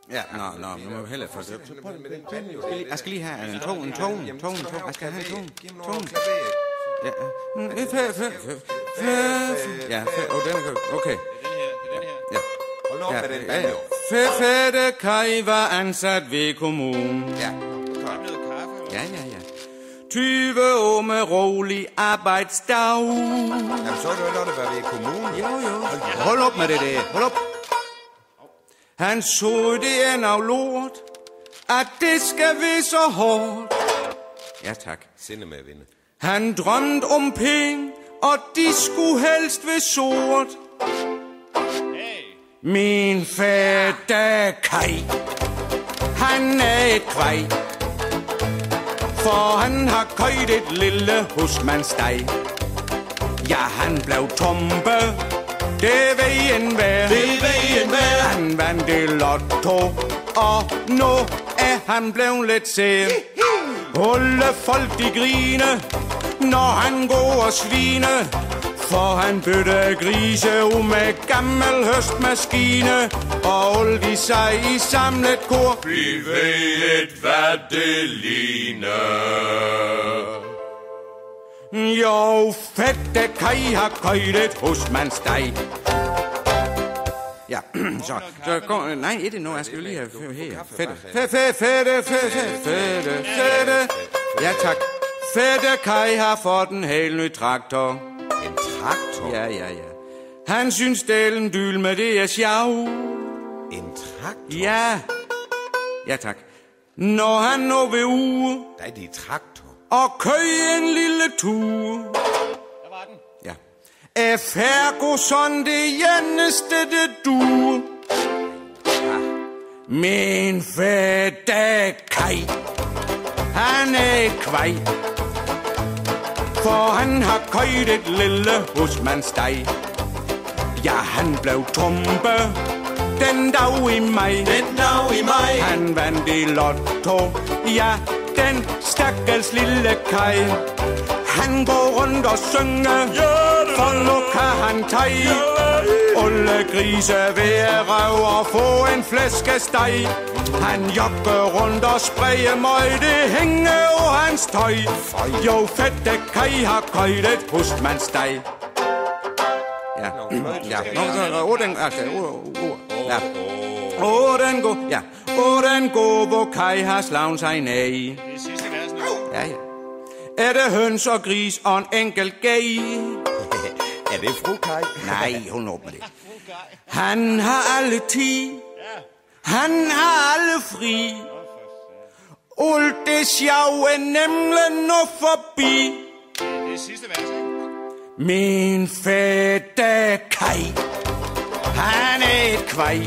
Ja, nå, vi må hellere få det. Jeg skal lige have en tone. Jeg skal have en tone. Ja, ja, okay. Ja. Hold nu op med den banjo. Fætte Kaj var ansat ved kommunen. Ja. Ja. 20 år med rolig arbejdsdag. Jamen, så er det jo noget, der var ved kommunen. Jo. Hold op med det der. Hold op. Han så det er noget lort, at det skal være så hårdt. Ja, tak. Sinde med at vinde. Han drømte om penge, og de skulle helst være sort. Min fætter Kaj, han er et kvej, for han har køjt et lille husmandsdej. Ja, han blev tumpe, det ved enhver. Han vandt i lotto, og nu er han blevet lidt sær. Alle folk de grine, når han går og svine, for han bytter grise ud med gammel høstmaskine, og alle de sig i samlet kor. Vi ved, hvad det ligner. Jo, fætte Kaj har køjt et husmandsdej. Ja, så går... Nej, ikke nu, jeg skal jo lige have her. Fætte. Ja, tak. Fætte Kaj har fået en helt ny traktor. En traktor? Ja. Han synes delen dyl med det er sjov. En traktor? Ja, tak. Når han nu vil uge... Nej, det er traktor. Og køje en lille tur. Der var den. Ja. Er Ferguson det eneste, det du? Min fætter Kaj, han er et kvej, for han har køjt et lille husmandsdej. Ja, han blev tumpe den dag i maj. Han vandt i lotto. Ja, den stakkels lille Kaj. Han går rundt og synger, for nu kan han tage alle grise ved at røve og få en flæskesteg. Han jogger rundt og sprayer møg, det hænger over hans tøj. Jo, fætte Kaj har køjt et husmandsdej. Ja. Den går, hvor Kaj har slagen sig ned. Det er sidste vers nu. Ja. Er det høns og gris og en enkelt gay? Er det fru Kaj? Nej, hun åbner det. Han har alle tid. Han har alle fri. Alt det sjov er nemlig nu forbi. Det er sidste vers, ikke? Min fætter Kaj, han er et kvej,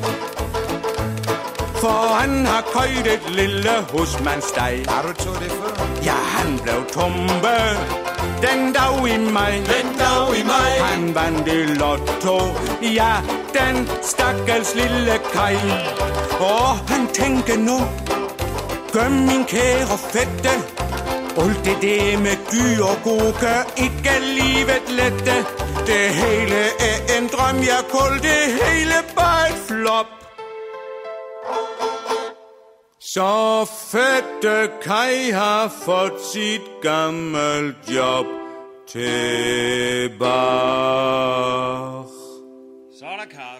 for han har køjt et lille husmandsdej. Har du tog det før? Ja, han blev tumpe den dag i maj. Han vandt i lotto. Ja, den stakkels lille Kaj. Og han tænker nu, gør min kære fætte, alt det der med dyr og gode gør ikke livet lette. Det hele er en drøm, jeg kald det hele bare et flop. Så fætte Kaj har fået sit gammelt job tilbage. Så er der Karl.